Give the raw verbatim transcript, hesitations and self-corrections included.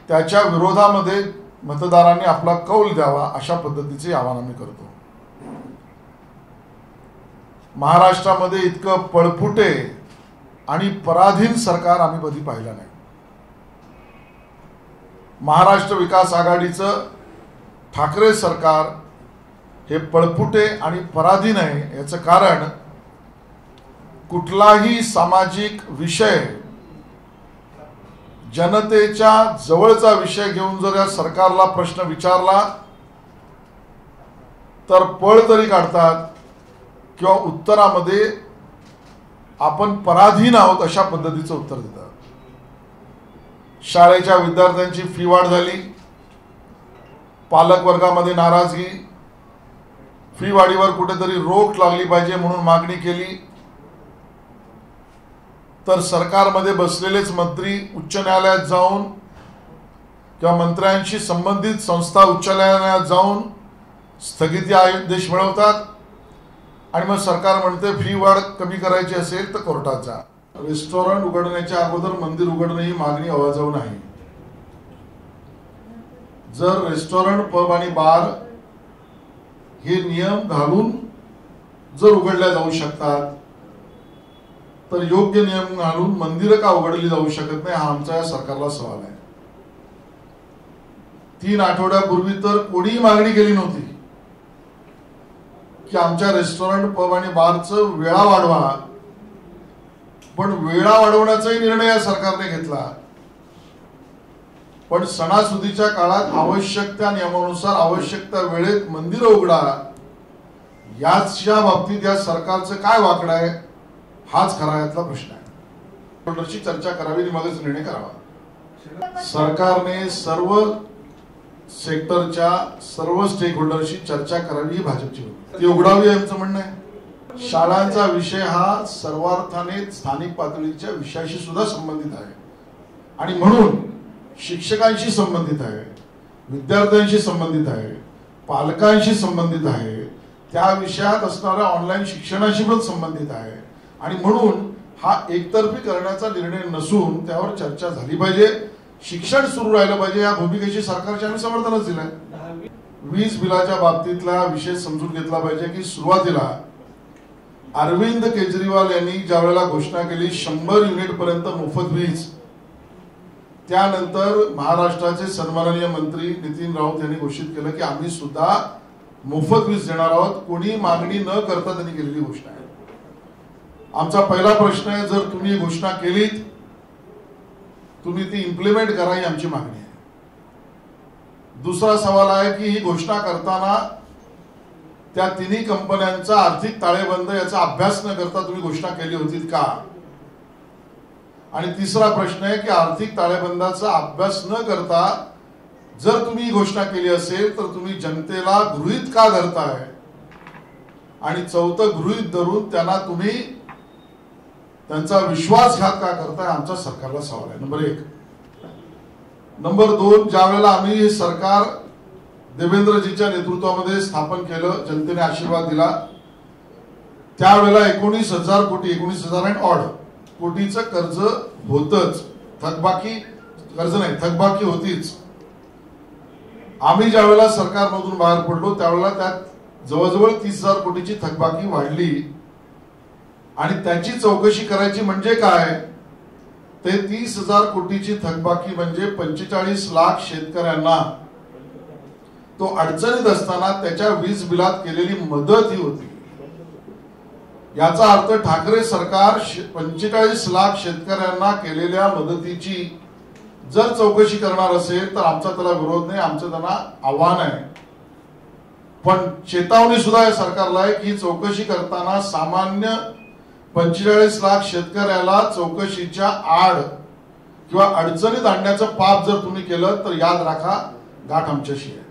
त्याच्या विरोधामध्ये मतदारांनी आपला कौल द्यावा अशा पद्धतीचे आवाहन आम्ही करतो। महाराष्ट्रामध्ये इतकं पळपुटे आणि पराधीन सरकार आम्ही कधी पाहिलं नाही। महाराष्ट्र विकास आघाडीचं ठाकरे सरकार हे पळपुटे आणि पराधीन आहे। याचं कारण कुठलाही सामाजिक विषय जनतेच्या जवळचा विषय घेऊन जर या सरकारला प्रश्न विचारला तर पळ तरी काढतात किंवा उत्तरामध्ये आपण पराधीन आहोत अशा पद्धतीचं उत्तर देतात। शाळेच्या विद्यार्थ्यांची फी वाढ झाली, पालक वर्गामध्ये नाराजगी, फी वाढीवर कुठेतरी रोक लागली पाहिजे म्हणून मागणी केली, तर सरकारमध्ये बसलेलेच मंत्री उच्च न्यायालयात जाऊन किंवा मंत्र्यांशी संबंधित संस्था उच्च न्यायालयात जाऊन स्थगिती आदेश मिळवतात आणि मग सरकार म्हणते फी वाढ कमी करायची असेल तर कोर्टात जा। रेस्टॉरंट उघडण्याच्या अगोदर मंदिर उघडणे ही मागणी अवाजव नाही। जर रेस्टॉरंट पब आणि बार हे नियम घालून जर उघडल्या जाऊ शकतात तर योग्य नियम घालून मंदिरं का उघडली जाऊ शकत नाही हा आमचा या सरकारला सवाल आहे। तीन आठवड्यापूर्वी तर कोणीही मागणी केली नव्हती की आमच्या रेस्टॉरंट पब आणि बारचं वेळा वाढवा, पण वेळा वाढवण्याचाही निर्णय या सरकारने घेतला। पण सणासुदीच्या काळात आवश्यक त्या नियमानुसार आवश्यक त्या वेळेत मंदिर उघडा, याच्या बाबतीत या सरकारचं काय वाकडं आहे हाच खरा यातला प्रश्न आहे। होल्डरशी चर्चा करावी आणि मगच निर्णय करावा। सरकारने सर्व सेक्टरच्या सर्व स्टेक होल्डरशी चर्चा करावी ही भाजपची होती, ती उघडावी आमचं म्हणणं आहे। शाळांचा विषय हा सर्वार्थाने स्थानिक पातळीच्या विषयाशी सुद्धा संबंधित आहे आणि म्हणून शिक्षकांशी संबंधित आहे, विद्यार्थ्यांशी संबंधित आहे, पालकांशी संबंधित आहे, त्या विषयात असणाऱ्या ऑनलाईन शिक्षणाशी पण संबंधित आहे आणि म्हणून हा एकतर्फी करण्याचा निर्णय नसून त्यावर चर्चा झाली पाहिजे, शिक्षण सुरू राहिलं पाहिजे या भूमिकेची सरकारच्या आम्ही समर्थनच दिलंय। वीज बिलाच्या बाबतीतला विषय समजून घेतला पाहिजे की सुरुवातीला अरविंद केजरीवाल यांनी ज्यावेळेला घोषणा केली शंभर युनिट पर्यंत मोफत वीज, त्यानंतर महाराष्ट्राचे सन्माननीय मंत्री नितीन राऊत यांनी घोषित केलं की आम्ही सुद्धा मोफत वीज देणार आहोत। कोणी मागणी न करता त्यांनी केलेली घोषणा आहे। आमचा पहिला प्रश्न आहे, जर तुम्ही घोषणा केलीत तुम्ही ती इम्प्लिमेंट करा ही आमची मागणी आहे। दुसरा सवाल आहे की ही घोषणा करताना त्या तिन्ही कंपन्यांचा आर्थिक ताळेबंद याचा अभ्यास न करता तुम्ही घोषणा केली होती का? आणि तिसरा प्रश्न आहे की आर्थिक ताळेबंदाचा अभ्यास न करता जर तुम्ही ही घोषणा केली असेल तर तुम्ही जनतेला गृहीत का धरताय? आणि चौथं, गृहीत धरून त्यांना तुम्ही त्यांचा विश्वासघात का करताय आमचा सरकारला सवाल आहे। नंबर एक। नंबर दोन, ज्या वेळेला आम्ही हे सरकार देवेंद्रजीच्या नेतृत्वामध्ये स्थापन केलं, जनतेने आशीर्वाद दिला, त्यावेळेला एकोणीस हजार कोटी एकोणीस हजार अँड ऑड कोटीचं कर्ज होतच, थकबाकी कर्ज नाही थकबाकी होतीच। आम्ही ज्या वेळेला सरकारमधून बाहेर पडलो त्यावेळेला त्यात जवळजवळ तीस हजार कोटीची थकबाकी वाढली आणि त्याची चौकशी करायची म्हणजे काय, ते तीस हजार कोटीची थकबाकी म्हणजे पंचेचाळीस लाख शेतकऱ्यांना तो अडचणीत असताना त्याच्या वीज बिलात केलेली मदत ही होती। याचा अर्थ ठाकरे सरकार पंचेचाळीस लाख शेतकऱ्यांना केलेल्या मदतीची जर चौकशी करणार असेल तर आमचा त्याला विरोध नाही, आमचं त्यांना आव्हान आहे। पण चेतावणी सुद्धा या सरकारला आहे की चौकशी करताना सामान्य पंचेचाळीस लाख शेतकऱ्याला चौकशीच्या आड किंवा अडचणीत आणण्याचं पाप जर तुम्ही केलं तर याद राखा, गाठ आमच्याशी आहे।